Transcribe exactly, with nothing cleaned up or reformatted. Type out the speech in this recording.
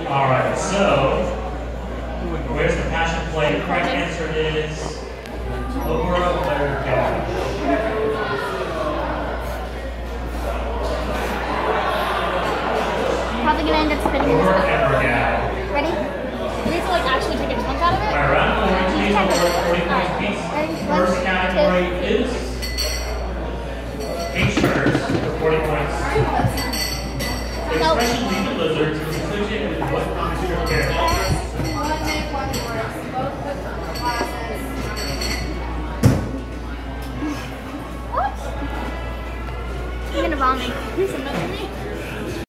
All right, so where's the passion play? Correct answer is over letter Gad. Probably gonna end up spinning in Over this Evergad. Ready? You need to like actually take a chunk out of it? All right, round four, please award forty points piece. First category is pink shirts for forty points. The expression leave the lizard to inclusion with what comes to your character. What? I'm gonna vomit.